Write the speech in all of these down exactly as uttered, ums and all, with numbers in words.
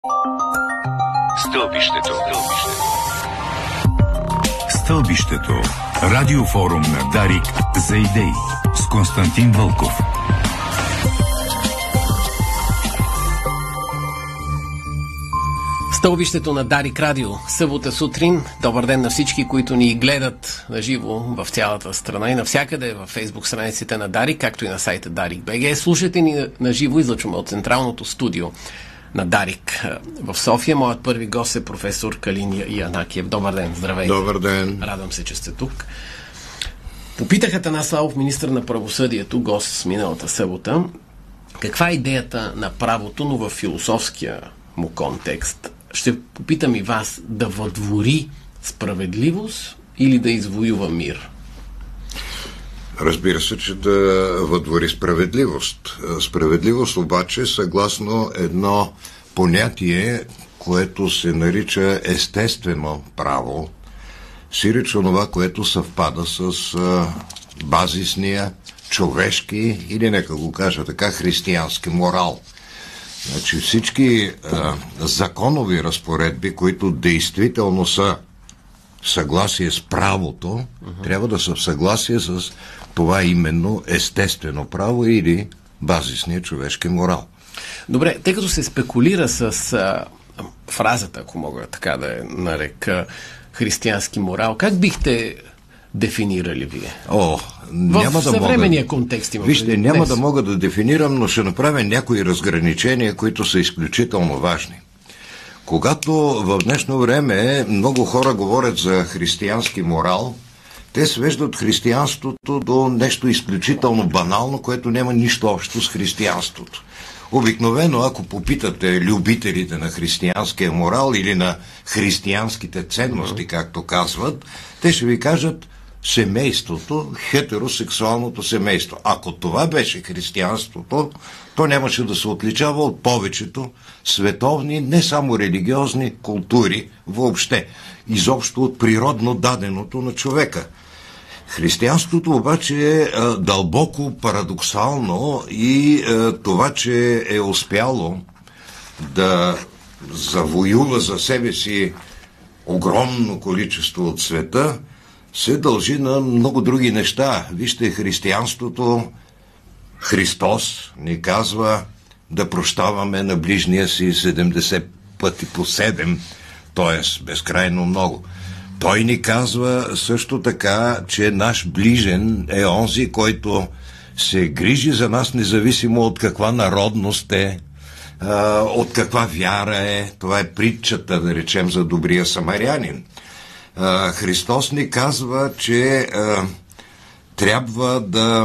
Стълбището. Стълбището. Радиофорум на Дарик за идеи с Константин Вълков. Стълбището на Дарик Радио. Събота сутрин. Добър ден на всички, които ни гледат на живо в цялата страна и навсякъде във Фейсбук страниците на Дарик, както и на сайта Дарик точка би джи. Слушайте ни на живо, излъчваме от централното студио на Дарик в София. Моят първи гост е професор Калин Янакиев. Добър ден, здравейте. Добър ден. Радвам се, че сте тук. Попитах Атанас Славов, министър на правосъдието, гост с миналата събота, каква е идеята на правото, но в философския му контекст. Ще попитам и вас, да въдвори справедливост или да извоюва мир? Разбира се, че да въдвори справедливост. Справедливост обаче, съгласно едно понятие, което се нарича естествено право, сиреч онова, което съвпада с а, базисния човешки, или нека го кажа така, християнски морал. Значи всички а, законови разпоредби, които действително са в съгласие с правото, uh-huh. трябва да са в съгласие с това именно естествено право или базисния човешки морал. Добре, тъй като се спекулира с а, фразата, ако мога така да я нарека, християнски морал, как бихте дефинирали вие? О, няма в да съвременния мога... контекст има. Вижте, няма днес. да мога да дефинирам, но ще направя някои разграничения, които са изключително важни. Когато в днешно време много хора говорят за християнски морал, те свеждат християнството до нещо изключително банално, което няма нищо общо с християнството. Обикновено, ако попитате любителите на християнския морал или на християнските ценности, както казват, те ще ви кажат семейството, хетеросексуалното семейство. Ако това беше християнството, то нямаше да се отличава от повечето световни, не само религиозни култури въобще, изобщо от природно даденото на човека. Християнството обаче е а, дълбоко парадоксално и а, това, че е успяло да завоюва за себе си огромно количество от света, се дължи на много други неща. Вижте, християнството, Христос ни казва да прощаваме на ближния си седемдесет пъти по седем, т.е. безкрайно много. Той ни казва също така, че наш ближен е онзи, който се грижи за нас, независимо от каква народност е, от каква вяра е. Това е притчата, да речем, за добрия самарянин. Христос ни казва, че трябва да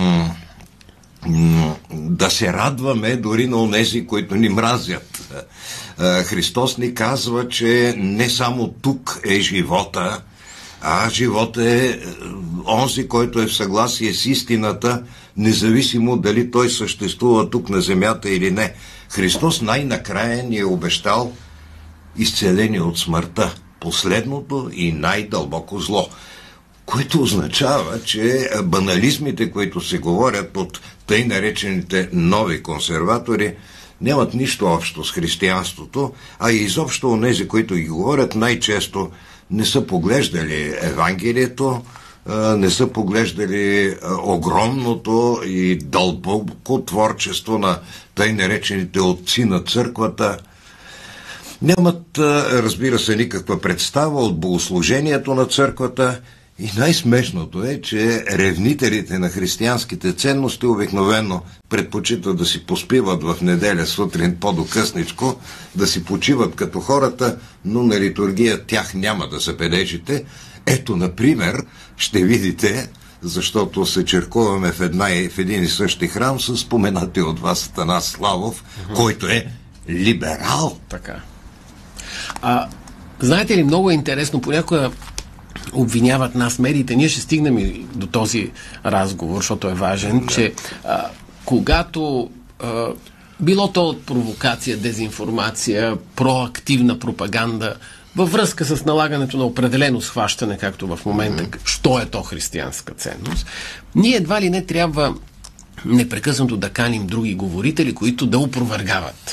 да се радваме дори на онези, които ни мразят. Христос ни казва, че не само тук е живота, а живота е онзи, който е в съгласие с истината, независимо дали той съществува тук на земята или не. Христос най-накрая ни е обещал изцеление от смъртта, последното и най-дълбоко зло, което означава, че банализмите, които се говорят от тъй наречените нови консерватори, нямат нищо общо с християнството, а и изобщо онези, които ги говорят, най-често не са поглеждали Евангелието, не са поглеждали огромното и дълбоко творчество на тъй наречените отци на църквата. Нямат, разбира се, никаква представа от богослужението на църквата. И най-смешното е, че ревнителите на християнските ценности обикновено предпочитат да си поспиват в неделя сутрин по-докъсничко, да си почиват като хората, но на литургия тях няма да забележите. Ето, например, ще видите, защото се черкуваме в, една, в един и същи храм с споменати от вас Атанас Славов, uh-huh. който е либерал. Така. А, знаете ли, много е интересно, понякога обвиняват нас медиите, ние ще стигнем и до този разговор, защото е важен, да. че а, когато а, било то от провокация, дезинформация, проактивна пропаганда, във връзка с налагането на определено схващане, както в момента, mm-hmm. що е то християнска ценност, ние едва ли не трябва непрекъснато да каним други говорители, които да опровергават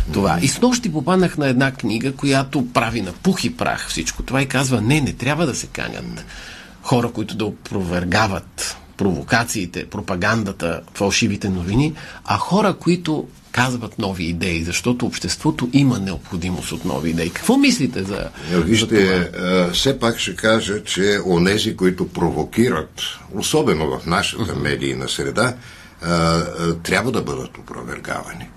това. И снощи попаднах на една книга, която прави на пух и прах всичко това и казва, не, не трябва да се канят хора, които да опровергават провокациите, пропагандата, фалшивите новини, а хора, които казват нови идеи, защото обществото има необходимост от нови идеи. Какво мислите за, Вижте, за това? все пак ще кажа, че онези, които провокират, особено в нашата uh-huh. медийна среда, трябва да бъдат опровергавани.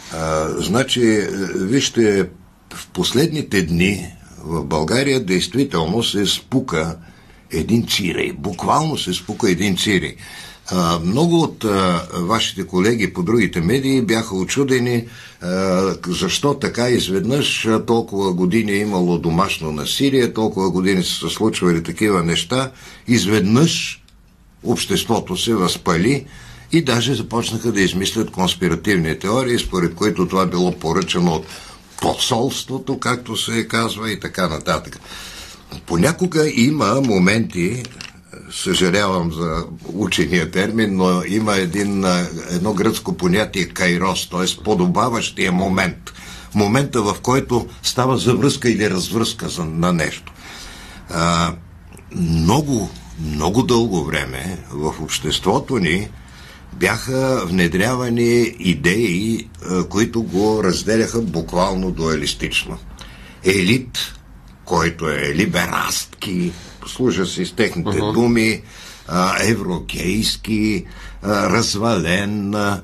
Значи, вижте, в последните дни в България действително се спука един цирей. Буквално се спука един цирей. А, много от а, вашите колеги по другите медии бяха очудени а, защо така изведнъж а, толкова години е имало домашно насилие, толкова години са се случвали такива неща, изведнъж обществото се възпали и даже започнаха да измислят конспиративни теории, според които това било поръчано от посолството, както се казва, и така нататък. Понякога има моменти, съжалявам за учения термин, но има един, едно гръцко понятие кайрос, т.е. подобаващия момент. Момента, в който става завръзка или развръзка за, на нещо. А, много, много дълго време в обществото ни бяха внедрявани идеи, които го разделяха буквално дуалистично. Елит, който е либерастки, служа си с техните uh-huh. думи, а, еврогейски, а, развален, а,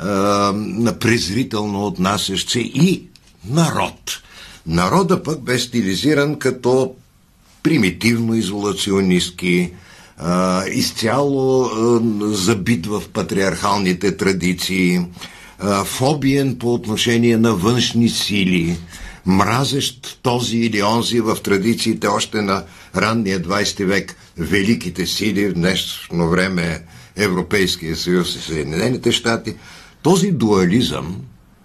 а, презрително отнасящ се и народ. Народа пък бе стилизиран като примитивно изолационистки, а, изцяло а, забит в патриархалните традиции, а, фобиен по отношение на външни сили, мразещ този или онзи в традициите още на ранния двайсети век великите сили, в днешно време Европейския съюз и Съединените щати. Този дуализъм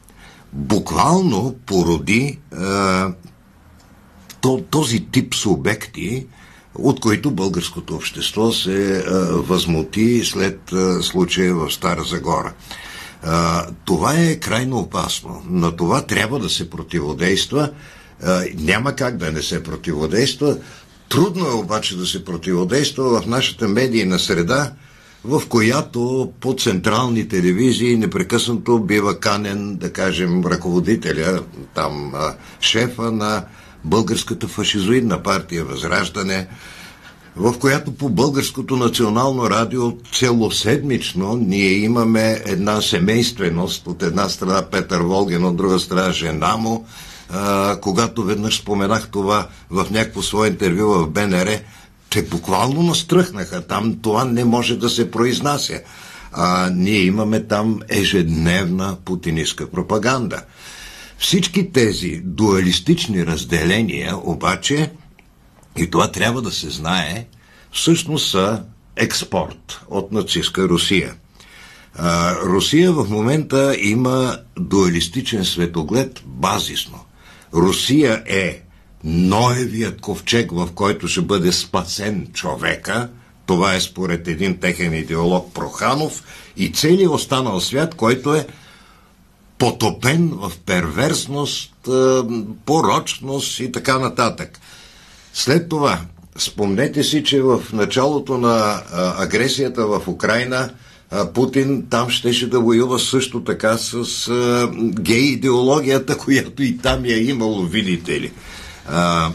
буквално породи а, то, този тип субекти, от които българското общество се а, възмути след а, случая в Стара Загора. А, това е крайно опасно. На това трябва да се противодейства. А, няма как да не се противодейства. Трудно е обаче да се противодейства в нашата медийна среда, в която по централни телевизии непрекъснато бива канен, да кажем, ръководителя, там а, шефа на Българската фашизоидна партия Възраждане, в която по Българското национално радио целоседмично ние имаме една семейственост. От една страна Петър Волгин, от друга страна жена му. А, когато веднъж споменах това в някакво свое интервю в БНР, те буквално настръхнаха. Там това не може да се произнася. А ние имаме там ежедневна путинистка пропаганда. Всички тези дуалистични разделения обаче, и това трябва да се знае, всъщност са експорт от нацистска Русия. А, Русия в момента има дуалистичен светоглед базисно. Русия е Ноевият ковчег, в който ще бъде спасен човека. Това е според един техен идеолог Проханов, и целият останал свят, който е потопен в перверсност, порочност и така нататък. След това, спомнете си, че в началото на а, агресията в Украйна, а, Путин там щеше да воюва също така с а, гей идеологията, която и там я имало, видите ли. А,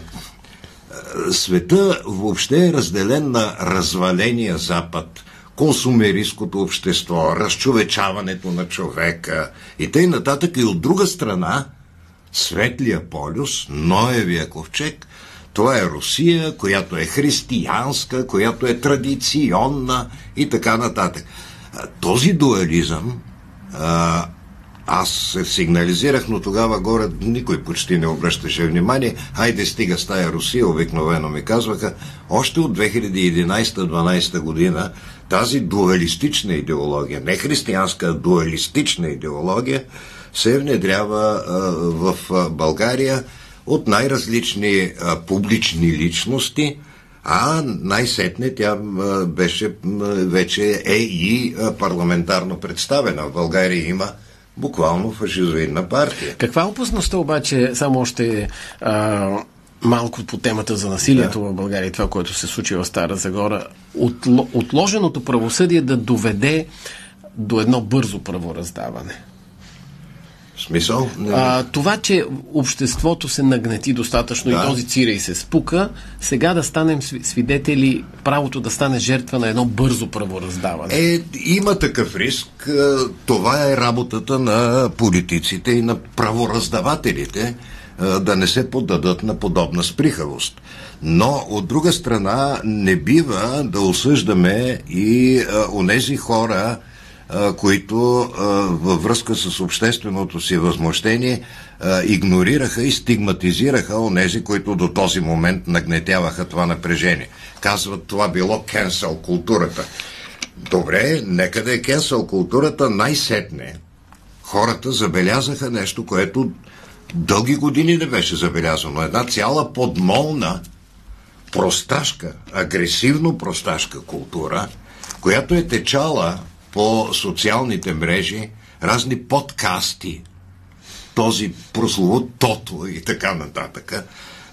света въобще е разделен на разваления Запад, консумеристското общество, разчовечаването на човека и тъй нататък, и от друга страна светлия полюс, Ноевия ковчег. Това е Русия, която е християнска, която е традиционна и така нататък. Този дуализъм а, аз се сигнализирах, но тогава горе никой почти не обръщаше внимание. Хайде стига с тая Русия, обикновено ми казваха. Още от две хиляди и единайсета-дванайсета година тази дуалистична идеология, не християнска, а дуалистична идеология се внедрява а, в а, България от най-различни а, публични личности, а най-сетне тя а, беше а, вече е и а, парламентарно представена. В България има буквално фашизоидна партия. Каква е опасността обаче, само още а, малко по темата за насилието да. в България и това, което се случи в Стара Загора, от, отложеното правосъдие да доведе до едно бързо правораздаване? В смисъл? А, това, че обществото се нагнети достатъчно да. и този цирей се спука, сега да станем свидетели, правото да стане жертва на едно бързо правораздаване. Е, има такъв риск. Това е работата на политиците и на правораздавателите, да не се поддадат на подобна сприхавост. Но, от друга страна, не бива да осъждаме и а, онези хора, а, които а, във връзка с общественото си възмущение а, игнорираха и стигматизираха онези, които до този момент нагнетяваха това напрежение. Казват, това било кенсъл културата. Добре, нека да е кенсъл културата, най-сетне хората забелязаха нещо, което дълги години не беше забелязано. Една цяла подмолна просташка, агресивно просташка култура, която е течала по социалните мрежи, разни подкасти, този прословут Тото и така нататък.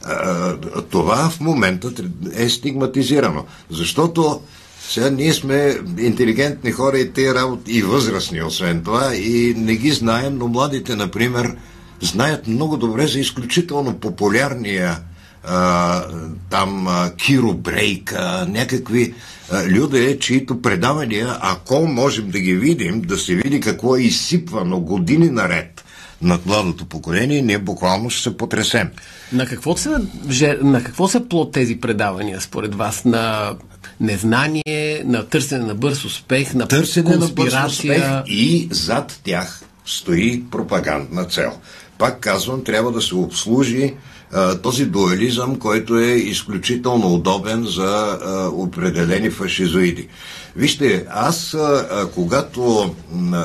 Това в момента е стигматизирано. Защото сега ние сме интелигентни хора и тези работи, и възрастни освен това, и не ги знаем, но младите, например, знаят много добре за изключително популярния а, там а, Киро Брейка, някакви а, люди, чието предавания, ако можем да ги видим, да се види какво е изсипвано години наред над младото поколение, ние буквално ще се потресем. На какво са, на какво са плод тези предавания, според вас? На незнание, на търсене на бърз успех, на търсене конспирация? На бърз успех и зад тях стои пропагандна цел. Пак казвам, трябва да се обслужи а, този дуализъм, който е изключително удобен за а, определени фашизоиди. Вижте, аз а, когато а,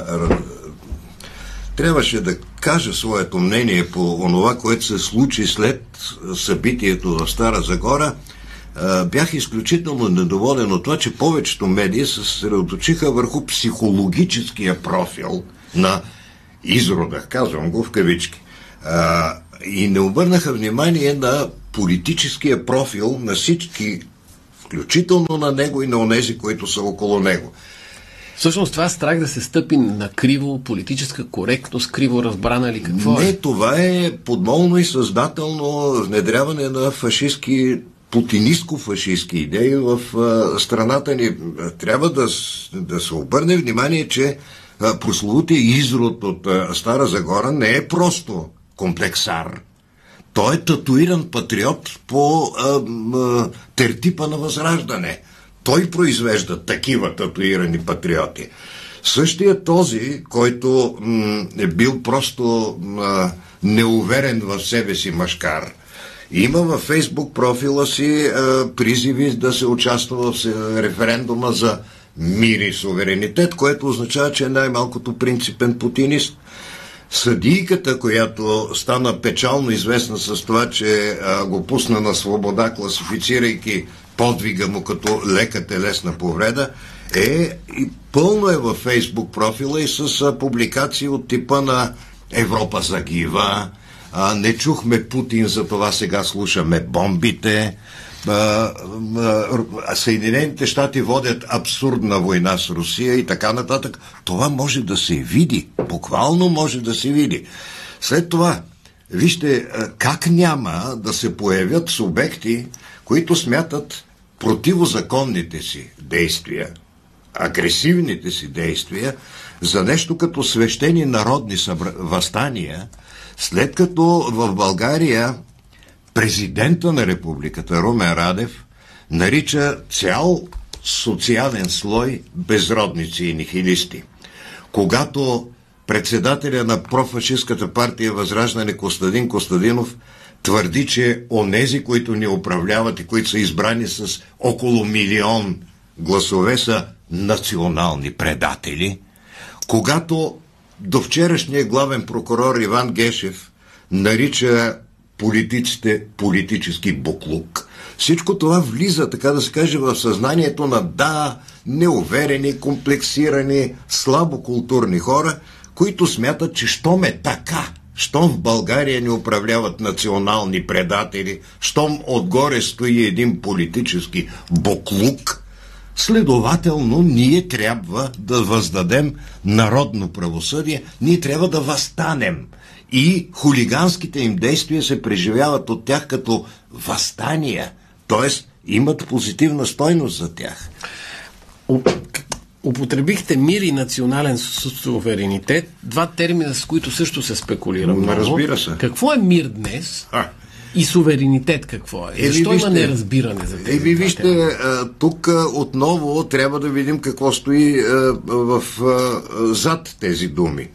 трябваше да кажа своето мнение по онова, което се случи след събитието в Стара Загора, а, бях изключително недоволен от това, че повечето медии се съсредоточиха върху психологическия профил на изрода, казвам го в кавички. А, и не обърнаха внимание на политическия профил на всички, включително на него и на онези, които са около него. Всъщност това страх да се стъпи на криво, политическа коректност, криво разбрана или какво Не, е? това е подмолно и съзнателно внедряване на фашистски, путинистко-фашистски идеи в а, страната ни. Трябва да, да се обърне внимание, че прословутия изрод от а, Стара Загора не е просто комплексар. Той е татуиран патриот по а, а, тертипа на Възраждане. Той произвежда такива татуирани патриоти. Същия този, който м, е бил просто м, неуверен в себе си мъжкар, има във Фейсбук профила си а, призиви да се участва в референдума за мир и суверенитет, което означава, че е най-малкото принципен путинист. Съдийката, която стана печално известна с това, че а, го пусна на свобода, класифицирайки подвига му като лека телесна повреда, е и пълно е във Фейсбук профила и с а, публикации от типа на Европа загива, а, не чухме Путин, за това сега слушаме бомбите, а, а, Съединените щати водят абсурдна война с Русия и така нататък. Това може да се види, буквално може да се види. След това, вижте, как няма да се появят субекти, които смятат противозаконните си действия, агресивните си действия за нещо като свещени народни събра... въстания, след като в България президента на републиката Румен Радев нарича цял социален слой безродници и нихилисти. Когато председателя на профашистката партия Възраждане Костадин Костадинов твърди, че онези, които ни управляват и които са избрани с около милион гласове, са национални предатели, когато до вчерашния главен прокурор Иван Гешев нарича политиците политически буклук, всичко това влиза, така да се каже, в съзнанието на да, неуверени, комплексирани, слабокултурни хора, които смятат, че щом е така, щом в България ни управляват национални предатели, щом отгоре стои един политически боклук, следователно ние трябва да въздадем народно правосъдие, ние трябва да възстанем. И хулиганските им действия се преживяват от тях като възстания, т.е. имат позитивна стойност за тях. Употребихте мир и национален суверенитет, два термина, с които също се спекулира много. Разбира се. Какво е мир днес? А. И суверенитет какво е? Е, Защо вижте, има неразбиране за тези? Е, ви вижте, тук отново трябва да видим какво стои в, в, зад тези думи.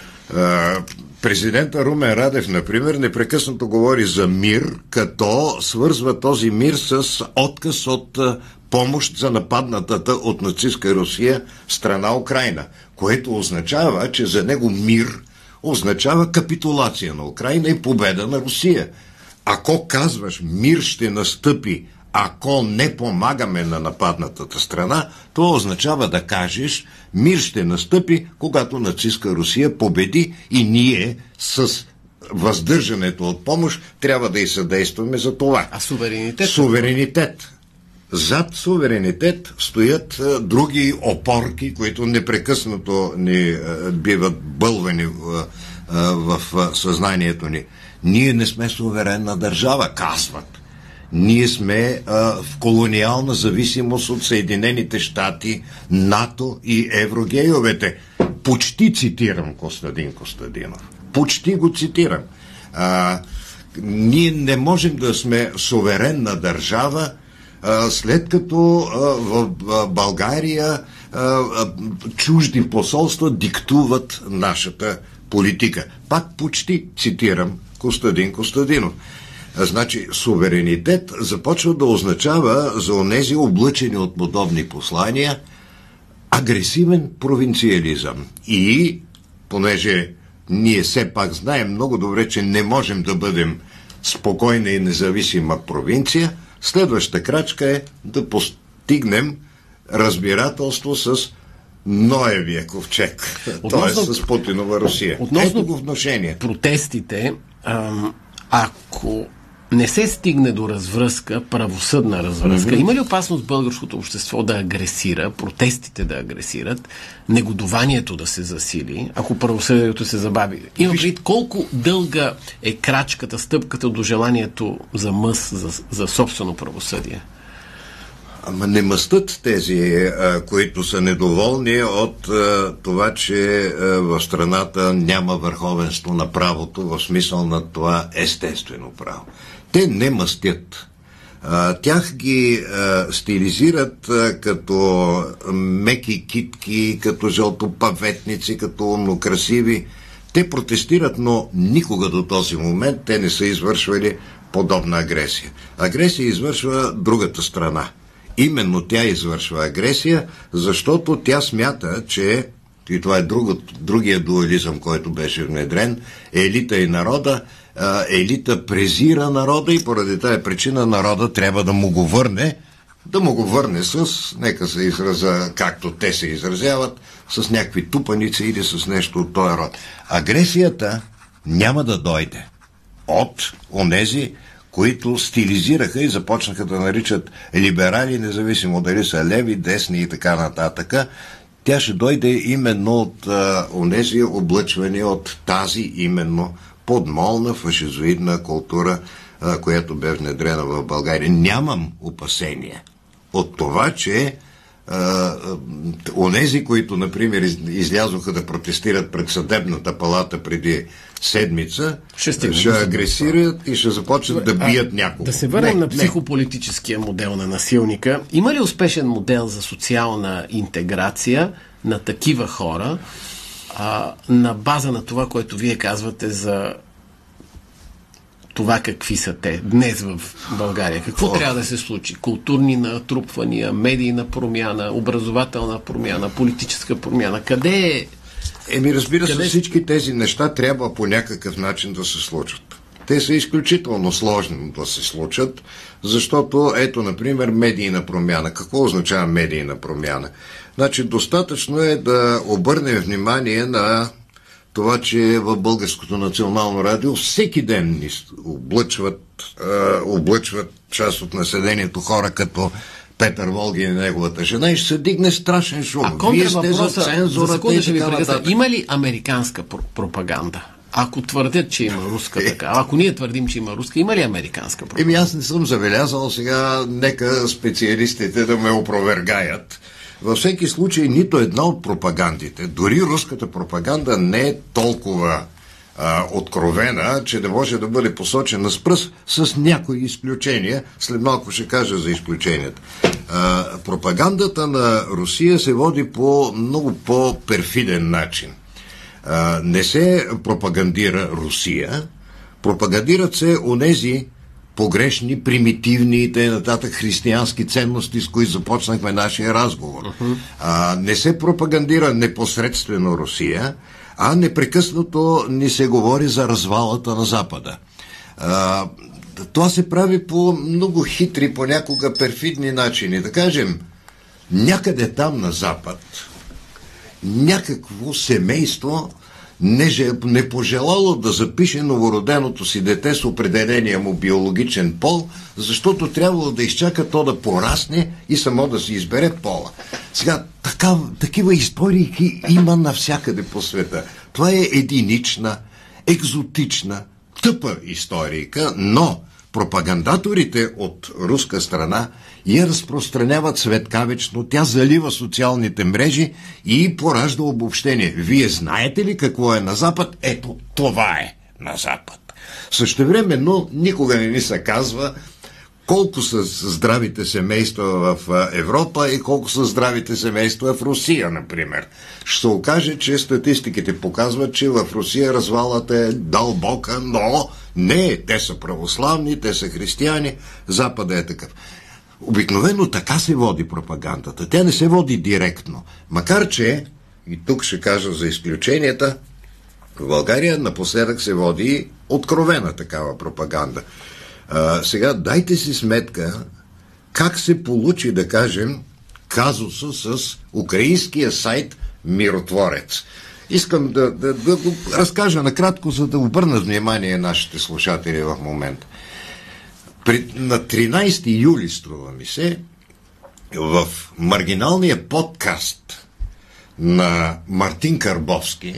Президента Румен Радев, например, непрекъснато говори за мир, като свързва този мир с отказ от помощ за нападнатата от нацистска Русия страна Украйна, което означава, че за него мир означава капитулация на Украйна и победа на Русия. Ако казваш мир ще настъпи, ако не помагаме на нападнатата страна, това означава да кажеш мир ще настъпи, когато нацистска Русия победи и ние с въздържането от помощ трябва да й съдействаме за това. А суверенитет? Суверенитет. Зад суверенитет стоят а, други опорки, които непрекъснато ни а, биват бълвани а, а, в а, съзнанието ни. Ние не сме суверенна държава, казват. Ние сме а, в колониална зависимост от Съединените щати, НАТО и еврогейовете. Почти цитирам Костадин Костадинов. Почти го цитирам. А, ние не можем да сме суверенна държава, а, след като а, в а, България а, а, чужди посолства диктуват нашата политика. Пак почти цитирам Костадин Костадинов. Значи, суверенитет започва да означава за онези облъчени от подобни послания агресивен провинциализъм. И, понеже ние все пак знаем много добре, че не можем да бъдем спокойна и независима провинция, следващата крачка е да постигнем разбирателство с Ноевия ковчег, т.е. с Путинова Русия. Относно Ето го вношение. Протестите, ам, ако не се стигне до развръзка, правосъдна развръзка, mm-hmm. има ли опасност българското общество да агресира, протестите да агресират, негодованието да се засили, ако правосъдието се забави? Има предвид колко дълга е крачката, стъпката до желанието за мъс, за, за собствено правосъдие? Ама не мъстат тези, а, които са недоволни от а, това, че а, в страната няма върховенство на правото, в смисъл на това естествено право. Те не мъстят. А, тях ги а, стилизират а, като меки китки, като жълтопаветници, като умнокрасиви. Те протестират, но никога до този момент те не са извършвали подобна агресия. Агресия извършва другата страна. Именно тя извършва агресия, защото тя смята, че, и това е друг, другия дуализъм, който беше внедрен, елита и народа, елита презира народа и поради тая причина народа трябва да му го върне, да му го върне с, нека се израза както те се изразяват, с някакви тупаници или с нещо от този род. Агресията няма да дойде от онези, които стилизираха и започнаха да наричат либерали, независимо дали са леви, десни и така нататък. Тя ще дойде именно от а, онези облъчвания, от тази именно подмолна фашизоидна култура, а, която бе внедрена в България. Нямам опасение от това, че а, онези, които, например, излязоха да протестират пред съдебната палата преди седмица, ще, ще агресират и ще започнат да бият някого. Да се върнем не, на психополитическия модел на насилника. Има ли успешен модел за социална интеграция на такива хора а, на база на това, което вие казвате за това какви са те днес в България? Какво О. трябва да се случи? Културни натрупвания, медийна промяна, образователна промяна, политическа промяна. Къде е? Еми, разбира се, Къде... всички тези неща трябва по някакъв начин да се случат. Те са изключително сложни да се случат, защото, ето, например, медийна промяна. Какво означава медийна промяна? Значи, достатъчно е да обърнем внимание на това, че в Българското национално радио всеки ден ни облъчват, а, облъчват част от населението хора като Петър Волгин и неговата жена и ще се дигне страшен шум. А Вие сте за въпроса, цензурата за и ще ви така нататък. Има ли американска пр- пропаганда? Ако твърдят, че има руска така, ако ние твърдим, че има руска, има ли американска пропаганда? Еми аз не съм забелязал, сега нека специалистите да ме опровергаят. Във всеки случай нито една от пропагандите, дори руската пропаганда не е толкова а, откровена, че да може да бъде посочена с пръст, с някои изключения. След малко ще кажа за изключенията. А, пропагандата на Русия се води по много по-перфиден начин. А, не се пропагандира Русия, пропагандират се онези погрешни, примитивни и т.н. християнски ценности, с които започнахме нашия разговор. Uh-huh. А, не се пропагандира непосредствено Русия, а непрекъснато ни се говори за развалата на Запада. А, това се прави по много хитри, понякога перфидни начини. Да кажем, някъде там на Запад някакво семейство не, не пожелало да запише новороденото си дете с определения му биологичен пол, защото трябвало да изчака то да порасне и само да си избере пола. Сега, така, такива истории има навсякъде по света. Това е единична, екзотична, тъпа историка, но пропагандаторите от руска страна я разпространяват светкавично, тя залива социалните мрежи и поражда обобщение. Вие знаете ли какво е на Запад? Ето, това е на Запад. Същевременно никога не ни се казва колко са здравите семейства в Европа и колко са здравите семейства в Русия, например. Ще се окаже, че статистиките показват, че в Русия развалата е дълбока, но не, те са православни, те са християни, Запада е такъв. Обикновено така се води пропагандата. Тя не се води директно. Макар че, и тук ще кажа за изключенията, в България напоследък се води откровена такава пропаганда. А, сега дайте си сметка как се получи, да кажем, казуса с украинския сайт Миротворец. Искам да, да, да го разкажа накратко, за да обърнат внимание нашите слушатели в момента. При, на тринайсети юли, струва ми се, в маргиналния подкаст на Мартин Карбовски,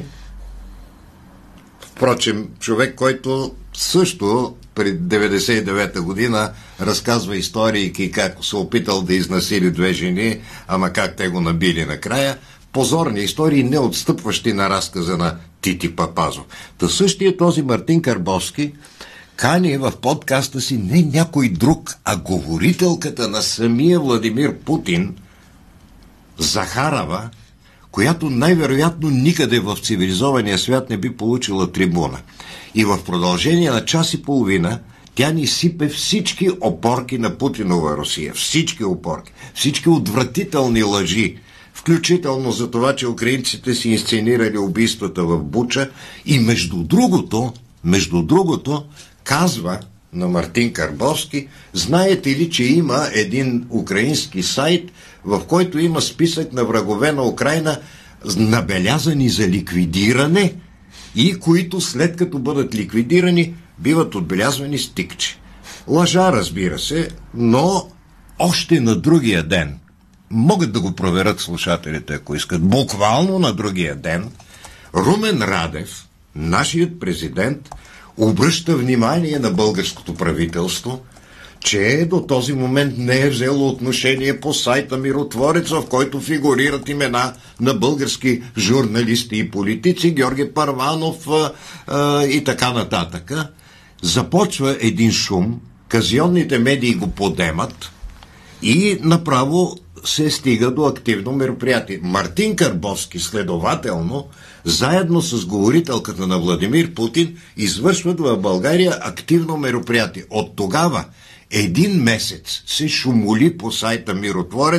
впрочем, човек, който също при деветдесет и девета година разказва истории как се опитал да изнасили две жени, ама как те го набили накрая, позорни истории, не отстъпващи на разказа на Тити Папазов. Та същия този Мартин Карбовски кани в подкаста си не някой друг, а говорителката на самия Владимир Путин, Захарова, която най-вероятно никъде в цивилизования свят не би получила трибуна. И в продължение на час и половина тя ни сипе всички опорки на Путинова Русия. Всички опорки. Всички отвратителни лъжи. Включително за това, че украинците си инсценирали убийствата в Буча. И между другото, между другото, казва на Мартин Карбовски, знаете ли, че има един украински сайт, в който има списък на врагове на Украйна, набелязани за ликвидиране и които след като бъдат ликвидирани, биват отбелязвани с тикче. Лъжа, разбира се, но още на другия ден, могат да го проверят слушателите, ако искат, буквално на другия ден, Румен Радев, нашият президент, обръща внимание на българското правителство, че до този момент не е взело отношение по сайта Миротворец, в който фигурират имена на български журналисти и политици, Георги Първанов а, а, и така нататък. Започва един шум, казионните медии го подемат и направо се стига до активно мероприятие. Мартин Карбовски, следователно, заедно с говорителката на Владимир Путин, извършват в България активно мероприятие. От тогава един месец се шумоли по сайта Миротворец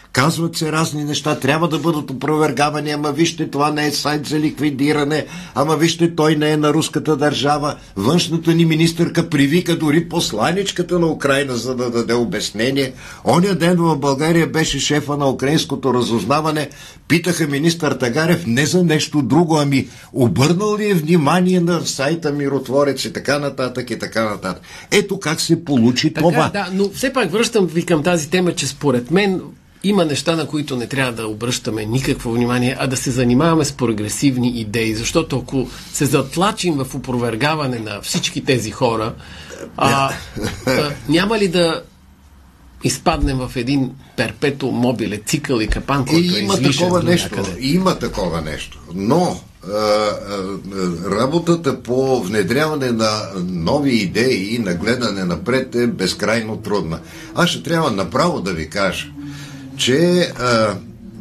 Казват се разни неща, трябва да бъдат опровергавани, ама вижте, това не е сайт за ликвидиране, ама вижте, той не е на руската държава. Външната ни министърка привика дори посланичката на Украйна, за да даде обяснение. Оня ден в България беше шефа на украинското разузнаване. Питаха министър Тагарев не за нещо друго, ами обърнал ли е внимание на сайта Миротворец и така нататък и така нататък. Ето как се получи така, това. Да, но все пак връщам ви към тази тема, че според мен има неща, на които не трябва да обръщаме никакво внимание, а да се занимаваме с прогресивни идеи, защото ако се затлачим в опровергаване на всички тези хора, а, а, няма ли да изпаднем в един перпетуум мобиле, цикъл и капан, който е има излишен такова до нещо, някъде. има такова нещо, но а, а, работата по внедряване на нови идеи и на гледане напред е безкрайно трудна. Аз ще трябва направо да ви кажа, че а,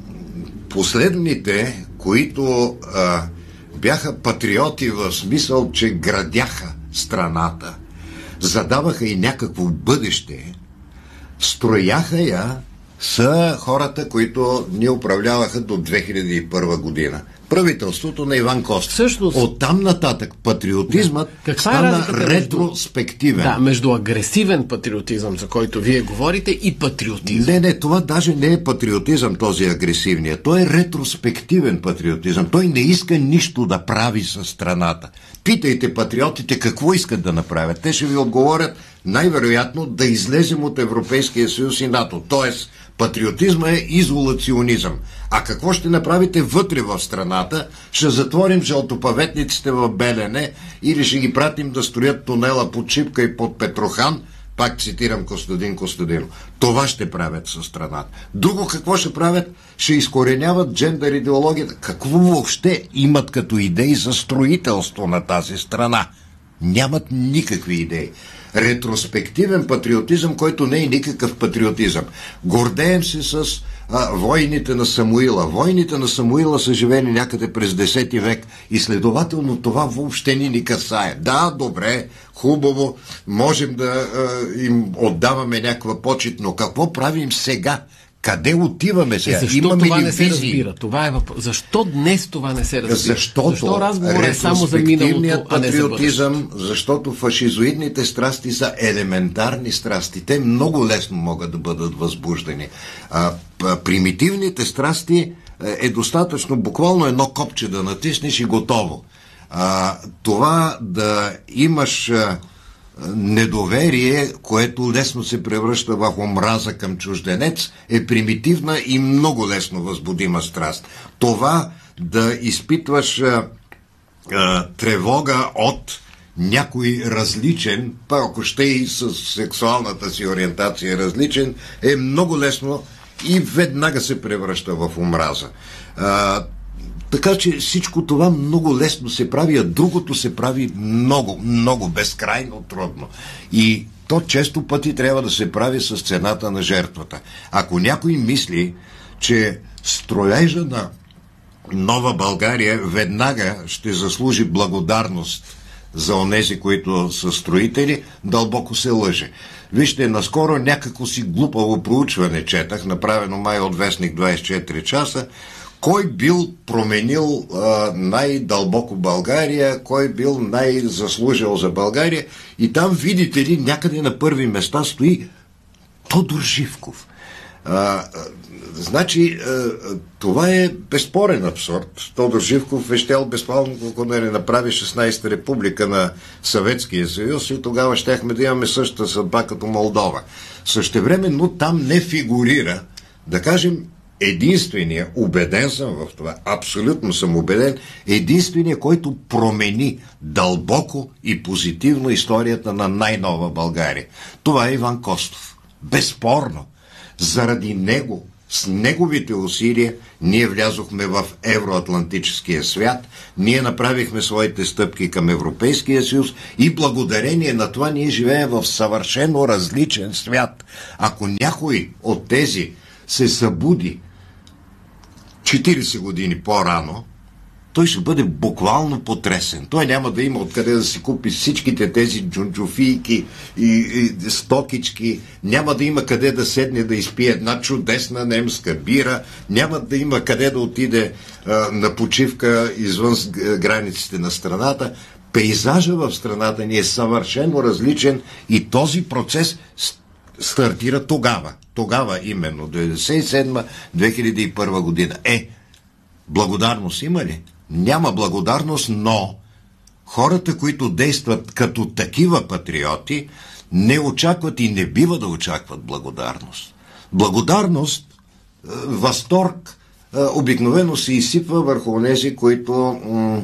последните, които а, бяха патриоти в смисъл, че градяха страната, задаваха и някакво бъдеще, строяха я, са хората, които ни управляваха до две хиляди и първа година. Правителството на Иван Костов. Всъщност, оттам нататък патриотизмът да. стана е ретроспективен. Между, да, между агресивен патриотизъм, за който вие говорите, и патриотизъм. Не, не, това даже не е патриотизъм, този агресивния. Той е ретроспективен патриотизъм. Той не иска нищо да прави със страната. Питайте патриотите какво искат да направят. Те ще ви отговорят най-вероятно да излезем от Европейския съюз и НАТО. Тоест, патриотизма е изолационизъм. А какво ще направите вътре в страната? Ще затворим жълтопаветниците в Белене или ще ги пратим да строят тунела под Шипка и под Петрохан? Пак цитирам Костадин Костадинов. Това ще правят със страната. Друго какво ще правят? Ще изкореняват джендър идеологията. Какво въобще имат като идеи за строителство на тази страна? Нямат никакви идеи. Ретроспективен патриотизъм, който не е никакъв патриотизъм. Гордеем се с а, войните на Самуила. Войните на Самуила са живели някъде през десети век и следователно това въобще ни ни касае. Да, добре, хубаво, можем да а, им отдаваме някаква почет, но какво правим сега? Къде отиваме сега? Защо Имаме това ли не се визии? разбира? Това е въпрос. Защо днес това не се разбира? Защото Защо разговорът е само за миналото, а не за патриотизъм, защото фашизоидните страсти са елементарни страсти. Те много лесно могат да бъдат възбуждани. А, примитивните страсти е достатъчно буквално едно копче да натиснеш и готово. А, това да имаш а, недоверие, което лесно се превръща в омраза към чужденец, е примитивна и много лесно възбудима страст. Това да изпитваш а, а, тревога от някой различен, па ако ще и с сексуалната си ориентация различен, е много лесно и веднага се превръща в омраза. А, Така че всичко това много лесно се прави, а другото се прави много, много безкрайно трудно. И то често пъти трябва да се прави с цената на жертвата. Ако някой мисли, че строежа на нова България веднага ще заслужи благодарност за онези, които са строители, дълбоко се лъже. Вижте, наскоро някакво си глупаво проучване четах, направено май от вестник двайсет и четири часа, кой бил променил а, най-дълбоко България, кой бил най-заслужил за България, и там, видите ли, някъде на първи места стои Тодор Живков. А, а, значи, а, това е безспорен абсурд. Тодор Живков е щел безплавно, ако не направи шестнайсета република на Съветския съюз, и тогава щяхме да имаме същата съдба като Молдова. Същевременно там не фигурира, да кажем, единствения, убеден съм в това, абсолютно съм убеден, единствения, който промени дълбоко и позитивно историята на най-нова България. Това е Иван Костов. Безспорно. Заради него, с неговите усилия, ние влязохме в евроатлантическия свят, ние направихме своите стъпки към Европейския съюз и благодарение на това ние живеем в съвършено различен свят. Ако някой от тези се събуди четирийсет години по-рано той ще бъде буквално потресен. Той няма да има откъде да си купи всичките тези джунджуфийки и, и стокички, няма да има къде да седне да изпие една чудесна немска бира, няма да има къде да отиде а, на почивка извън границите на страната. Пейзажа в страната ни е съвършено различен и този процес стартира тогава. Тогава именно, деветдесет и седма - две хиляди и първа година. Е, благодарност има ли? Няма благодарност, но хората, които действат като такива патриоти, не очакват и не бива да очакват благодарност. Благодарност, възторг, обикновено се изсипва върху тези, които м-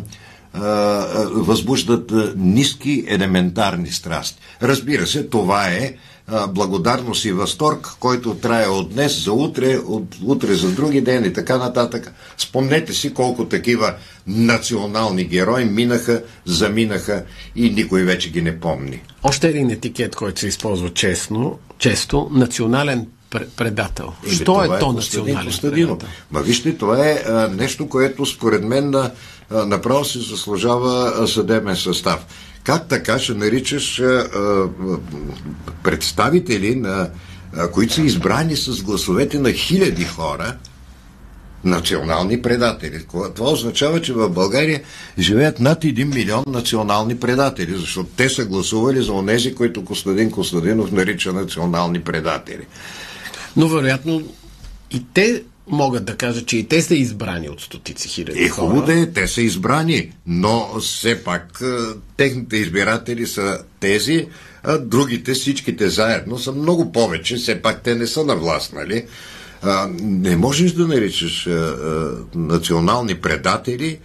възбуждат ниски елементарни страсти. Разбира се, това е благодарност и възторг, който трае от днес за утре, от утре за други ден и така нататък. Спомнете си колко такива национални герои минаха, заминаха и никой вече ги не помни. Още един етикет, който се използва честно, често, национален предател. Или Що е, е то Костадин национален Костадинов? предател? Ма вижте, това е а, нещо, което според мен а, направо се заслужава а, съдебен състав. Как така ще наричаш а, а, представители, на, а, които са избрани с гласовете на хиляди хора, национални предатели? Това означава, че в България живеят над един милион национални предатели, защото те са гласували за онези, които Костадин Костадинов нарича национални предатели. Но вероятно и те могат да кажат, че и те са избрани от стотици хиляди Е, хора. хубаво да е, те са избрани, но все пак техните избиратели са тези, а другите, всичките заедно, са много повече, все пак те не са на власт, нали? А, не можеш да наричаш а, а, национални предатели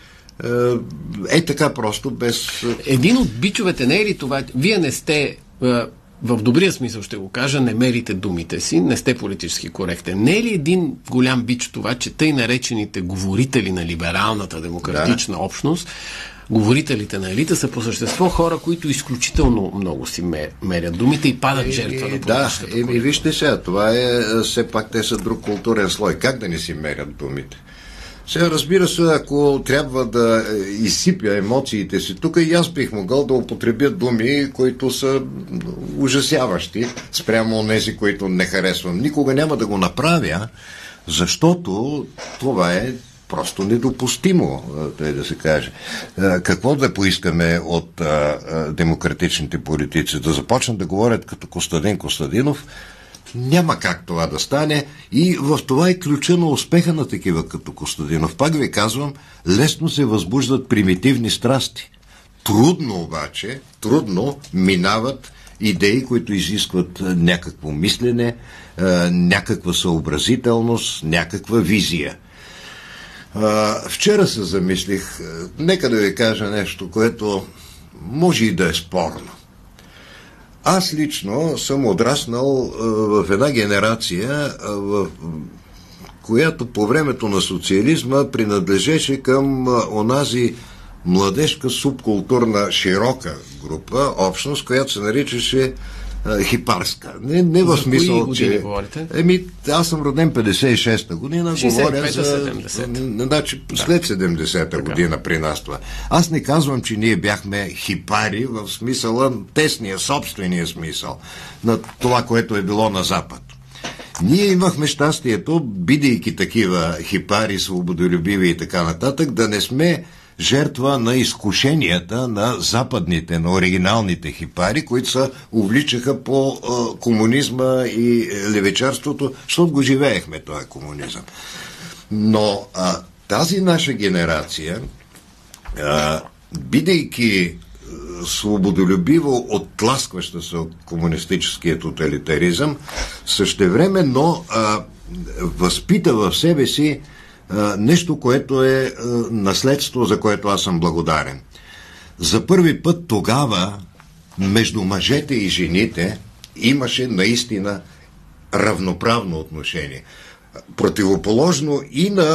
е така просто, без... Един от бичовете не е ли това? Вие не сте, в добрия смисъл ще го кажа, не мерите думите си, не сте политически коректен. Не е ли един голям бич това, че тъй наречените говорители на либералната демократична да. общност, говорителите на елита са по същество хора, които изключително много си мерят думите и падат е, жертва е, на политическата да, еми, вижте сега, това е, все пак те са друг културен слой. Как да не си мерят думите? Сега, разбира се, ако трябва да изсипя емоциите си, тук и аз бих могъл да употребя думи, които са ужасяващи спрямо онези, които не харесвам. Никога няма да го направя, защото това е просто недопустимо, тъй да се каже. Какво да поискаме от а, демократичните политици? Да започнат да говорят като Костадин Костадинов? Няма как това да стане и в това е ключа на успеха на такива като Костадинов. Пак ви казвам, лесно се възбуждат примитивни страсти. Трудно обаче, трудно минават идеи, които изискват някакво мислене, някаква съобразителност, някаква визия. Вчера се замислих, нека да ви кажа нещо, което може и да е спорно. Аз лично съм отраснал а, в една генерация, а, в която по времето на социализма принадлежеше към а, онази младежка субкултурна широка група, общност, която се наричаше а, хипарска. Не, не в смисъл, че... Еми, аз съм роден петдесет и шеста година, говоря за... седемдесета. Значи, да. След седемдесета така. Година при нас това. Аз не казвам, че ние бяхме хипари в смисъла, тесния, собствения смисъл на това, което е било на Запад. Ние имахме щастието, бидейки такива хипари, свободолюбиви и така нататък, да не сме жертва на изкушенията на западните, на оригиналните хипари, които се увличаха по а, комунизма и левичарството, защото го живеехме този комунизъм. Но а, тази наша генерация, а, бидейки свободолюбиво оттласкваща се от комунистическия тоталитаризъм, същевременно а, възпита в себе си Uh, нещо, което е uh, наследство, за което аз съм благодарен. За първи път тогава между мъжете и жените имаше наистина равноправно отношение. Противоположно и на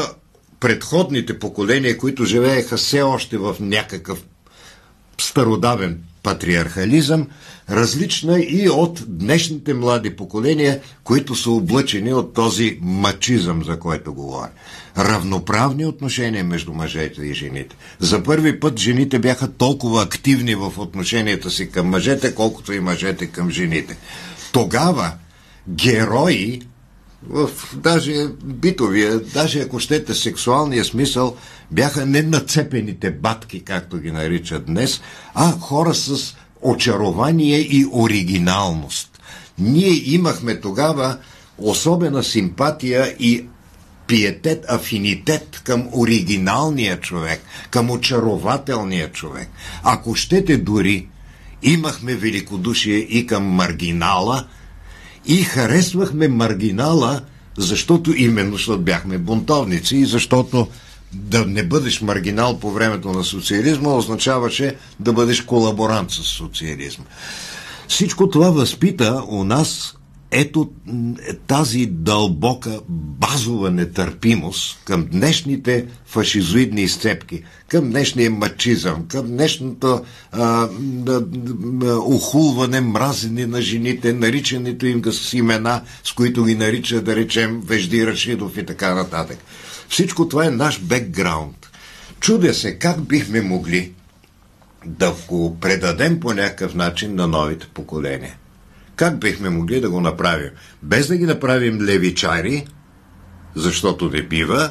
предходните поколения, които живееха все още в някакъв стародавен патриархализъм, различна и от днешните млади поколения, които са облъчени от този мачизъм, за който говоря. Равноправни отношения между мъжете и жените. За първи път жените бяха толкова активни в отношенията си към мъжете, колкото и мъжете към жените. Тогава герои, в даже битовия, даже ако щете сексуалния смисъл, бяха не нацепените батки, както ги наричат днес, а хора с очарование и оригиналност. Ние имахме тогава особена симпатия и пиетет, афинитет към оригиналния човек, към очарователния човек. Ако щете дори, имахме великодушие и към маргинала, и харесвахме маргинала, защото именно защото бяхме бунтовници и защото да не бъдеш маргинал по времето на социализма означаваше да бъдеш колаборант с социализма. Всичко това възпита у нас ето тази дълбока базова нетърпимост към днешните фашизоидни изцепки, към днешния мачизъм, към днешното а, а, а, ухулване, мразене на жените, наричането им с имена, с които ги нарича, да речем, Вежди Рашидов и така нататък. Всичко това е наш бекграунд. Чудя се как бихме могли да го предадем по някакъв начин на новите поколения. Как бихме могли да го направим? Без да ги направим левичари, защото не бива,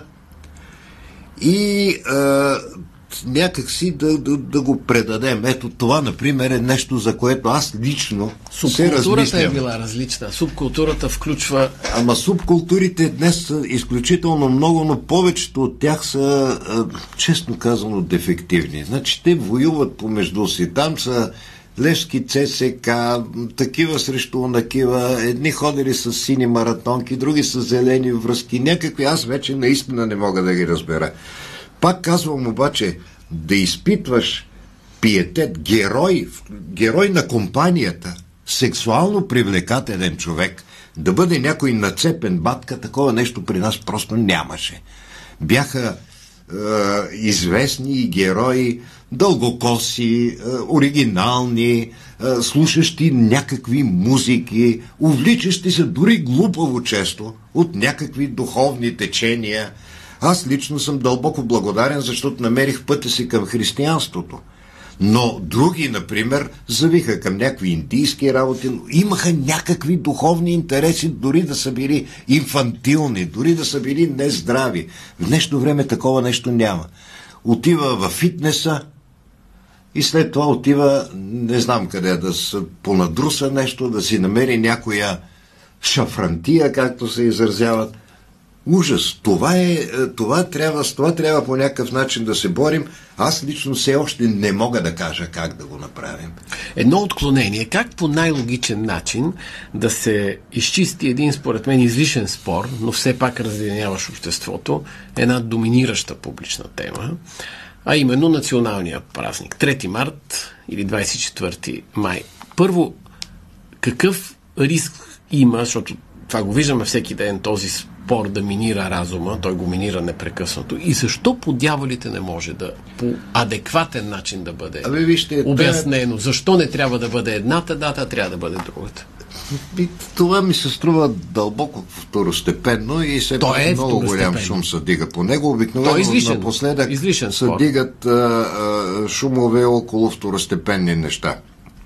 и а, някак си да, да, да го предадем. Ето това, например, е нещо, за което аз лично се размислям. Субкултурата е била различна. Субкултурата включва... Ама субкултурите днес са изключително много, но повечето от тях са, честно казано, дефективни. Значи те воюват помежду си. Там са Левски, ЦСК, такива срещу онакива, едни ходили с сини маратонки, други с зелени връзки, някакви, аз вече наистина не мога да ги разбера. Пак казвам обаче, да изпитваш пиетет, герой, герой на компанията, сексуално привлекателен човек, да бъде някой нацепен батка, такова нещо при нас просто нямаше. Бяха е, известни герои, дългокоси, е, оригинални, е, слушащи някакви музики, увличащи се дори глупаво често от някакви духовни течения. Аз лично съм дълбоко благодарен, защото намерих пътя си към християнството. Но други, например, завиха към някакви индийски работи, имаха някакви духовни интереси, дори да са били инфантилни, дори да са били нездрави. В днешно време такова нещо няма. Отива във фитнеса и след това отива, не знам къде, да се понадруса нещо, да си намери някоя шафрантия, както се изразяват. Ужас. Това е, това трябва, с това трябва по някакъв начин да се борим. Аз лично все още не мога да кажа как да го направим. Едно отклонение. Как по най-логичен начин да се изчисти един, според мен, излишен спор, но все пак разединяваш обществото, една доминираща публична тема, а именно националния празник. трети март или двадесет и четвърти май. Първо, какъв риск има, защото това го виждаме всеки ден, този спор да минира разума, той го минира непрекъснато. И защо по дяволите не може да по адекватен начин да бъде Абе, вижте, обяснено? Защо не трябва да бъде едната дата, а трябва да бъде другата? Това ми се струва дълбоко второстепенно и все пак е много голям шум се дига по него. Обикновено излишен, напоследък излишен се дигат а, а, шумове около второстепенни неща.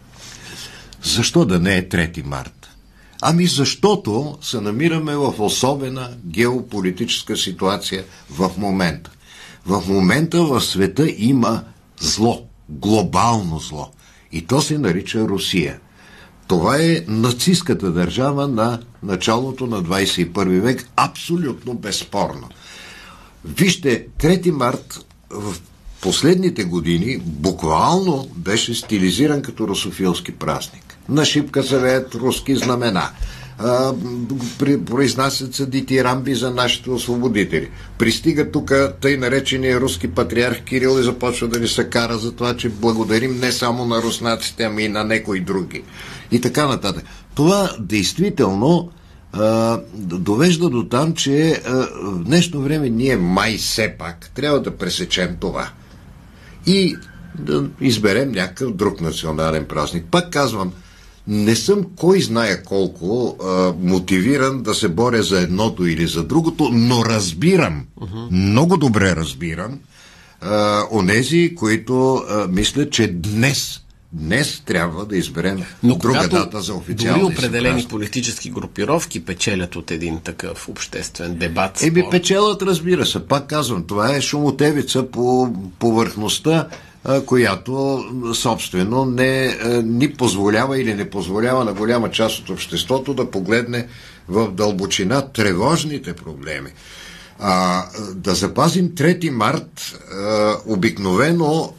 Защо да не е трети март? Ами защото се намираме в особена геополитическа ситуация в момента. В момента в света има зло, глобално зло. И то се нарича Русия. Това е нацистката държава на началото на двадесет и първи век, абсолютно безспорно. Вижте, трети март в последните години буквално беше стилизиран като русофилски празник. На шипка се веят руски знамена. А, произнасят се дитирамби за нашите освободители. Пристига тук тъй наречения руски патриарх Кирил и започва да ни се кара за това, че благодарим не само на руснаците, ами и на некои други. И така нататък. Това действително а, довежда до там, че а, в днешно време ние май все пак трябва да пресечем това. И да изберем някакъв друг национален празник. Пак казвам, не съм кой знае колко а, мотивиран да се боря за едното или за другото, но разбирам, uh-huh. много добре разбирам а, онези, които а, мислят, че днес Днес трябва да изберем но друга дата за официални дори определени политически групировки печелят от един такъв обществен дебат. Еми печелят, разбира се. Пак казвам, това е шумотевица по повърхността, която собствено не ни позволява или не позволява на голяма част от обществото да погледне в дълбочина тревожните проблеми. А, да запазим трети март а, обикновено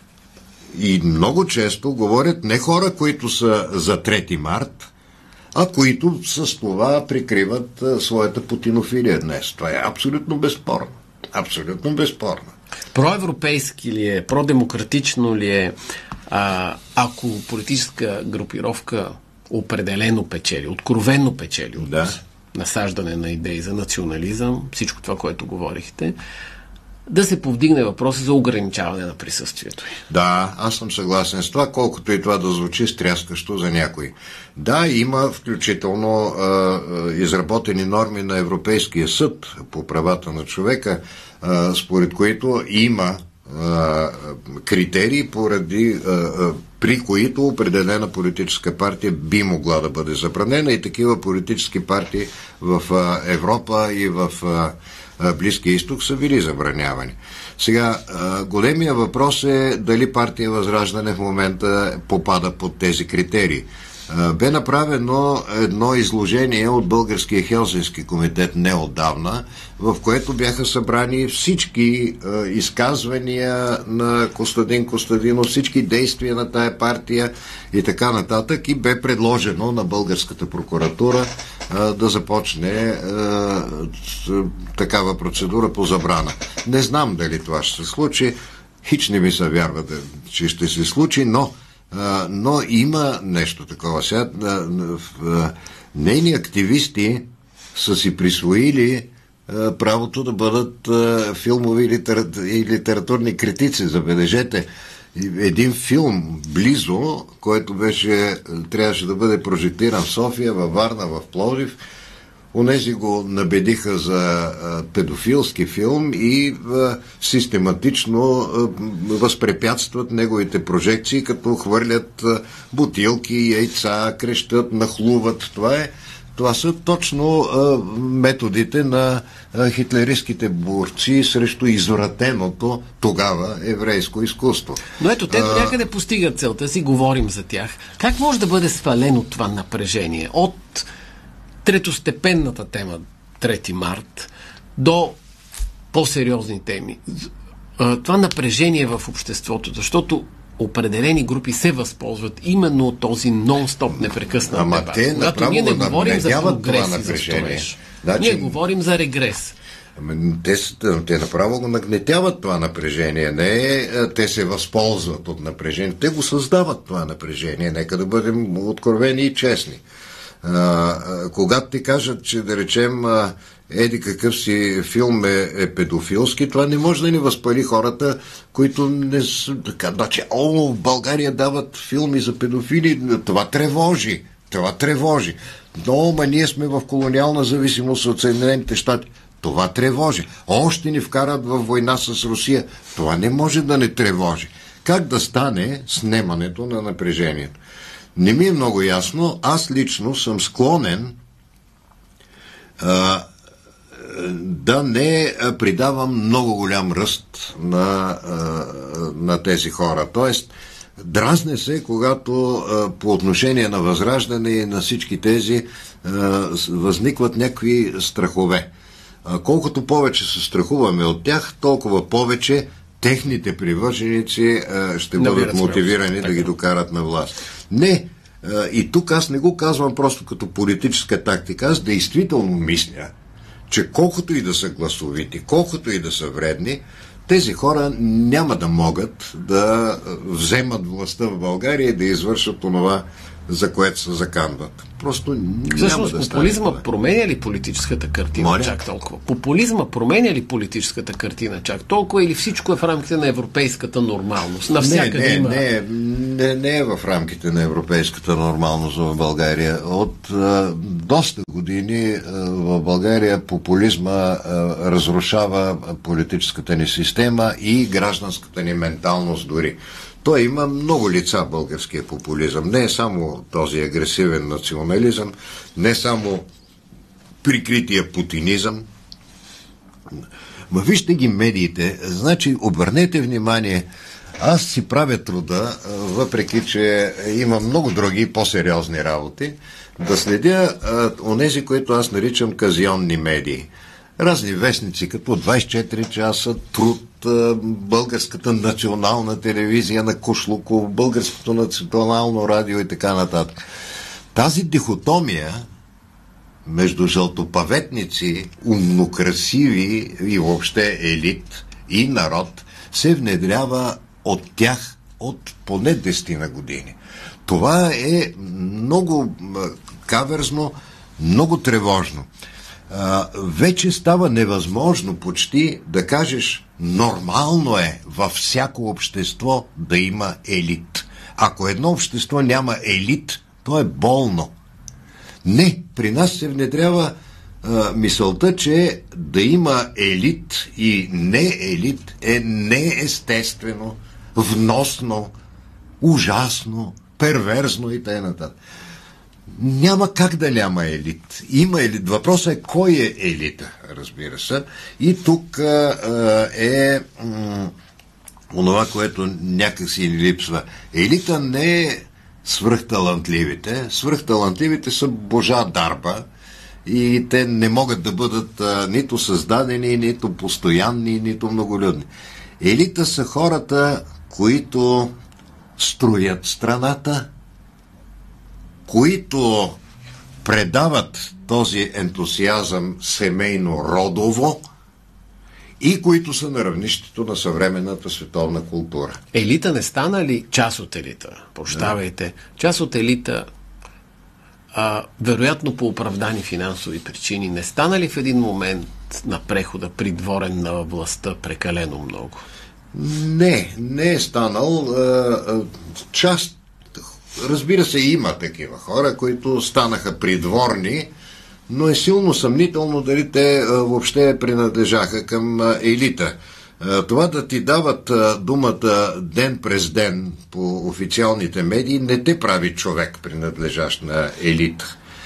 и много често говорят не хора, които са за трети март, а които с това прикриват а, своята путинофилия днес. Това е абсолютно безспорно. Абсолютно безспорно. Проевропейски ли е, продемократично ли е, а, ако политическа групировка определено печели, откровенно печели от да. насаждане на идеи за национализъм, всичко това, което говорихте, да се повдигне въпроса за ограничаване на присъствието. Да, аз съм съгласен с това, колкото и това да звучи стряскащо за някой. Да, има включително а, изработени норми на Европейския съд по правата на човека, а, според които има а, критерии, поради, а, а, при които определена политическа партия би могла да бъде забранена, и такива политически партии в а, Европа и в а, Близкия изток са били забранявани. Сега, големия въпрос е дали партия Възраждане в момента попада под тези критерии. Бе направено едно изложение от Българския Хелзински комитет неотдавна, в което бяха събрани всички изказвания на Костадин Костадинов, всички действия на тая партия и така нататък, и бе предложено на българската прокуратура да започне такава процедура по забрана. Не знам дали това ще се случи, хич не ми се вярва, че ще се случи, но но има нещо такова. Сега нейни активисти са си присвоили правото да бъдат филмови и литературни критици. Забележете, един филм близо, който беше, трябваше да бъде прожектиран в София, във Варна, в Пловдив. Онези го набедиха за а, педофилски филм и а, систематично а, възпрепятстват неговите прожекции, като хвърлят а, бутилки, яйца, крещат, нахлуват. Това е Това са точно а, методите на а, хитлеристските борци срещу извратеното тогава еврейско изкуство. Но ето, те до някъде постигат целта си, говорим за тях. Как може да бъде свалено това напрежение от третостепенната тема трети март до по-сериозни теми? Това напрежение в обществото, защото определени групи се възползват именно от този нон-стоп непрекъснат Ама дебат. те Когато ние не говорим за прогрес и за строеж. Значи... Ние говорим за регрес. Те, те направо го нагнетяват това напрежение. Не, те се възползват от напрежение. Те го създават това напрежение. Нека да бъдем откровени и честни. А, а, когато ти кажат, че да речем а, еди какъв си филм е, е педофилски, това не може да ни възпали хората, които не са така, значи, о, в България дават филми за педофили, това тревожи, това тревожи. Но, ма ние сме в колониална зависимост от Съединените щати. Това тревожи. Още ни вкарат във война с Русия. Това не може да не тревожи. Как да стане снемането на напрежението? Не ми е много ясно. Аз лично съм склонен а, да не придавам много голям ръст на, а, на тези хора. Тоест, дразне се, когато а, по отношение на Възраждане и на всички тези а, възникват някакви страхове. А, колкото повече се страхуваме от тях, толкова повече техните привърженици а, ще бъдат Набират мотивирани смелост, да ги докарат на власт. Не, а, и тук аз не го казвам просто като политическа тактика, аз действително мисля, че колкото и да са гласовити, колкото и да са вредни, тези хора няма да могат да вземат властта в България и да извършат онова, за което се заканват. Просто няма Всъщност, да популизма стане. променя ли политическата картина Моля? чак толкова? Популизма променя ли политическата картина чак толкова или всичко е в рамките на европейската нормалност? Навсякъде не, има... не, не, не е в рамките на европейската нормалност в България. От а, доста години а, в България популизма а, разрушава политическата ни система и гражданската ни менталност дори. Той има много лица, българския популизъм. Не е само този агресивен национализъм, не само прикрития путинизъм. Ма вижте ги медиите, значи обърнете внимание, аз си правя труда, въпреки че има много други по-сериозни работи, да следя онези, които аз наричам казионни медии. Разни вестници, като двайсет и четири часа, Труд, Българската национална телевизия на Кошлуков, Българското национално радио и така нататък. Тази дихотомия между жълтопаветници, умнокрасиви и въобще елит и народ се внедрява от тях от поне десет години. Това е много каверзно, много тревожно. А, вече става невъзможно почти да кажеш нормално е във всяко общество да има елит. Ако едно общество няма елит, то е болно. Не, при нас се внедрява а, мисълта, че да има елит и не елит е неестествено, вносно, ужасно, перверзно и т.н. Няма как да няма елит. Има елит. Въпросът е кой е елита, разбира се. И тук а, е м- онова, което някакси ни липсва. Елита не е свръхталантливите. Свръхталантливите са божа дарба и те не могат да бъдат а, нито създадени, нито постоянни, нито многолюдни. Елита са хората, които строят страната, които предават този ентусиазъм семейно-родово и които са на равнището на съвременната световна култура. Елита не стана ли част от елита? Прощавайте. Да. Част от елита, а, вероятно по оправдани финансови причини, не стана ли в един момент на прехода придворен на властта прекалено много? Не, не е станал. Част Разбира се, има такива хора, които станаха придворни, но е силно съмнително дали те въобще принадлежаха към елита. Това да ти дават думата ден през ден по официалните медии не те прави човек, принадлежащ на елит.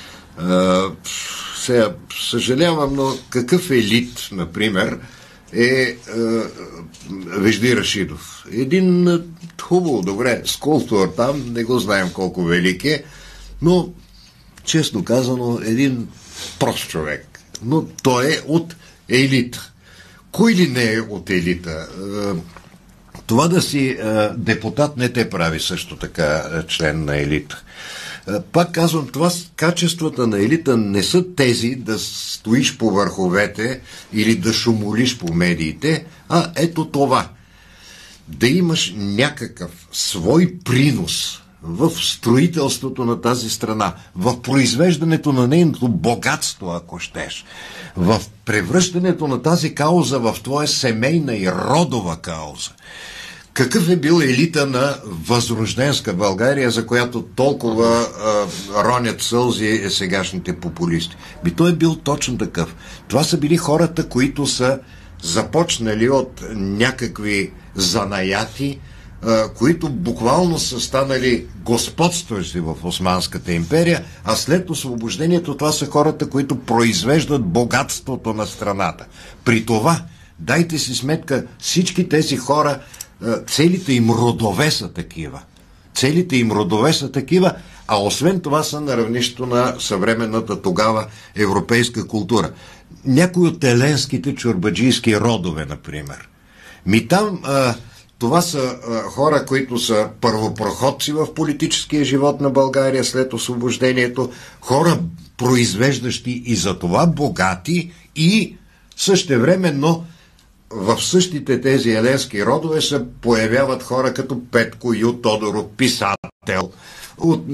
Сега, съжалявам, но какъв елит, например, е, е Вежди Рашидов. Един хубаво, добре, скулптор там, не го знаем колко велик е, но, честно казано, един прост човек. Но той е от елита. Кой ли не е от елита? Това да си депутат не те прави също така член на елита. Пак казвам, това качествата на елита не са тези да стоиш по върховете или да шумолиш по медиите, а ето това. Да имаш някакъв свой принос в строителството на тази страна, в произвеждането на нейното богатство, ако щеш, в превръщането на тази кауза в твоя семейна и родова кауза. Какъв е бил елита на възрожденска България, за която толкова а, ронят сълзи сегашните популисти? Би той е бил точно такъв. Това са били хората, които са започнали от някакви занаяти, а, които буквално са станали господстващи в Османската империя, а след освобождението това са хората, които произвеждат богатството на страната. При това, дайте си сметка, всички тези хора, целите им родове са такива. Целите им родове са такива, а освен това са на равнището на съвременната тогава европейска култура. Някои от еленските чорбаджийски родове, например. Ми там а, това са а, хора, които са първопроходци в политическия живот на България след освобождението, хора произвеждащи и за това богати и същевременно в същите тези еленски родове се появяват хора като Петко Ю Тодоров, писател, от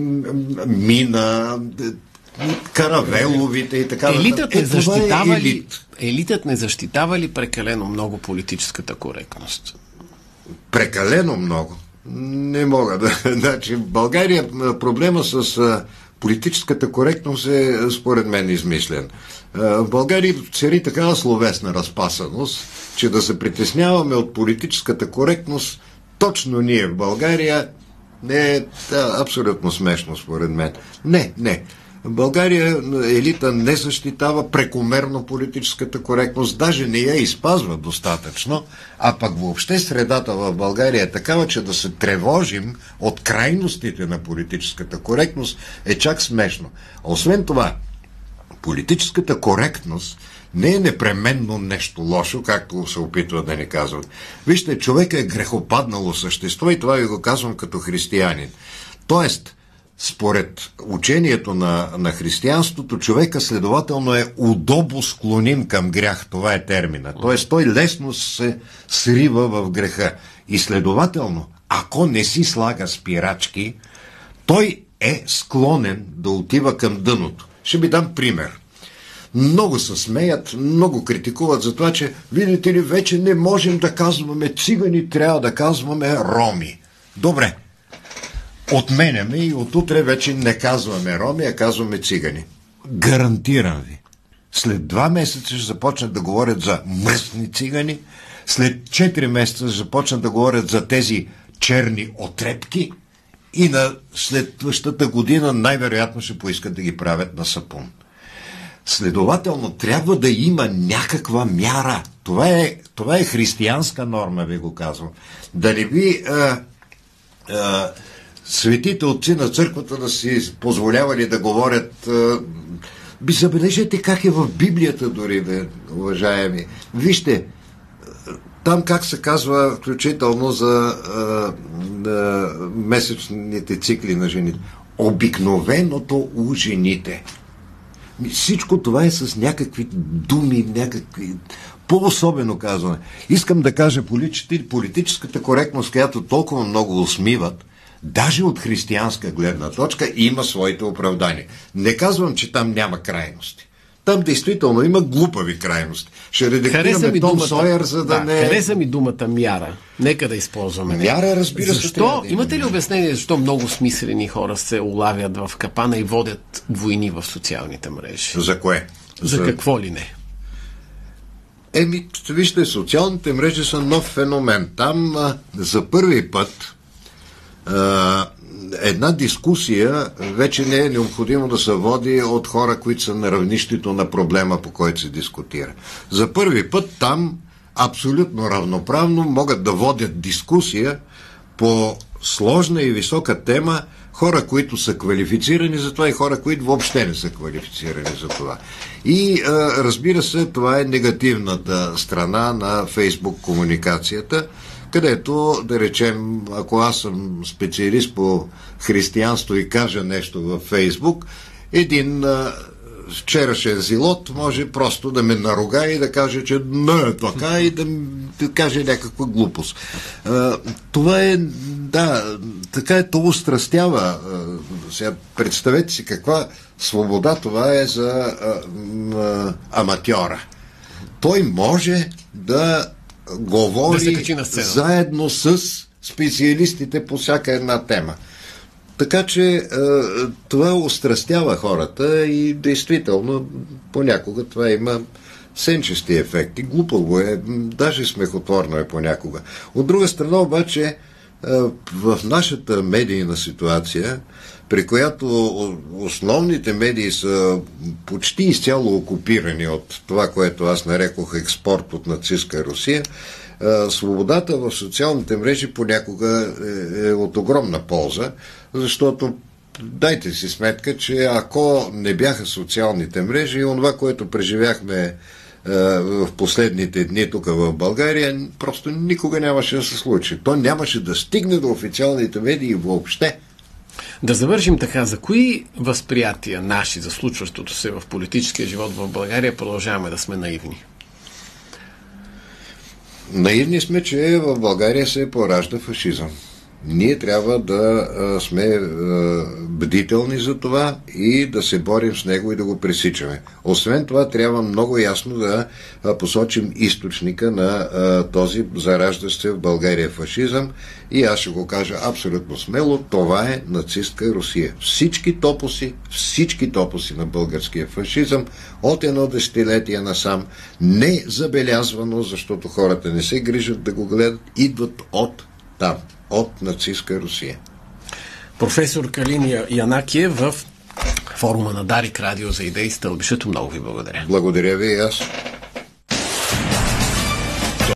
Мина, Каравеловите и така. Елитът не, е, защитава е ли, елит. елитът не защитава ли прекалено много политическата коректност? Прекалено много. Не мога да. Значи, в България проблема с а, политическата коректност е според мен измислен. А, в България цари такава словесна разпасаност, че да се притесняваме от политическата коректност точно ние в България не е да, абсолютно смешно според мен. Не, не. В България елита не защитава прекомерно политическата коректност, даже не я изпазва достатъчно, а пък въобще средата в България е такава, че да се тревожим от крайностите на политическата коректност е чак смешно. Освен това, политическата коректност не е непременно нещо лошо, както се опитва да ни казват. Вижте, човек е грехопаднало същество и това ви го казвам като християнин. Тоест, според учението на, на християнството, човека следователно е удобо склоним към грях. Това е термина. Тоест, той лесно се срива в греха. И следователно, ако не си слага спирачки, той е склонен да отива към дъното. Ще ви дам пример. Много се смеят, много критикуват за това, че, видите ли, вече не можем да казваме цигани, трябва да казваме роми. Добре. Отменяме и отутре вече не казваме роми, а казваме цигани. Гарантирам ви. След два месеца ще започнат да говорят за мръсни цигани, след четири месеца ще започнат да говорят за тези черни отрепки и на следващата година най-вероятно ще поискат да ги правят на сапун. Следователно, трябва да има някаква мяра. Това е, това е християнска норма, ви го казвам. Да не би а, а, светите отци на църквата да си позволявали да говорят. А, би забележете как е в Библията дори, бе, уважаеми. Вижте, там как се казва, включително за а, а, месечните цикли на жените. Обикновеното у жените. Всичко това е с някакви думи, някакви по-особено казване. Искам да кажа, политическата коректност, която толкова много усмиват, даже от християнска гледна точка, има своите оправдания. Не казвам, че там няма крайности. Там действително има глупави крайности. Ще редактираме Том Сойер, за да, да не... Хареса ми думата мяра. Нека да използваме. Мяра, разбира се. Защо? Да имате ли обяснение, защо много смислени хора се улавят в капана и водят войни в социалните мрежи? За кое? За, за какво ли не? Еми, вижте, социалните мрежи са нов феномен. Там а, за първи път а, една дискусия вече не е необходимо да се води от хора, които са на равнището на проблема, по който се дискутира. За първи път там абсолютно равноправно могат да водят дискусия по сложна и висока тема хора, които са квалифицирани за това и хора, които въобще не са квалифицирани за това. И а, разбира се, това е негативната страна на Фейсбук комуникацията, където, да речем, ако аз съм специалист по християнство и кажа нещо във Фейсбук, един а, вчерашен зилот може просто да ме наруга и да каже, че не е така и да, да каже някаква глупост. А, това е, да, така е, то устрастява. А, сега представете си каква свобода това е за а, а, аматьора. Той може да говори да заедно с специалистите по всяка една тема. Така че е, това острастява хората и действително понякога това има сенчести ефекти. Глупаво е, даже смехотворно е понякога. От друга страна обаче е, в нашата медийна ситуация, при която основните медии са почти изцяло окупирани от това, което аз нарекох експорт от нацистска Русия, свободата в социалните мрежи понякога е от огромна полза, защото дайте си сметка, че ако не бяха социалните мрежи и онова, което преживяхме в последните дни тук в България, просто никога нямаше да се случи. То нямаше да стигне до официалните медии въобще. Да завършим така. За кои възприятия наши за случващото се в политическия живот в България продължаваме да сме наивни? Наивни сме, че в България се поражда фашизъм. Ние трябва да а, сме а, бдителни за това и да се борим с него и да го пресичаме. Освен това, трябва много ясно да а, посочим източника на а, този зараждащ се в България фашизъм и аз ще го кажа абсолютно смело, това е нацистка Русия. Всички топоси, всички топоси на българския фашизъм от едно десетилетие насам, не забелязвано, защото хората не се грижат да го гледат, идват от там, от нацистска Русия. Професор Калин Янакиев в форума на Дарик Радио за идеи Стълбището. Много ви благодаря. Благодаря ви и аз.